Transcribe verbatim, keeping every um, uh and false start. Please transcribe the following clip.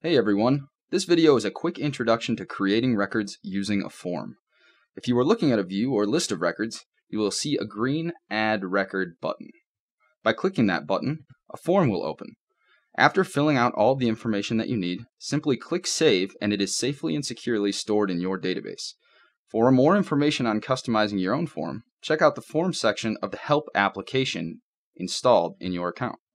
Hey everyone, this video is a quick introduction to creating records using a form. If you are looking at a view or list of records, you will see a green Add Record button. By clicking that button, a form will open. After filling out all the information that you need, simply click Save and it is safely and securely stored in your database. For more information on customizing your own form, check out the Forms section of the Help application installed in your account.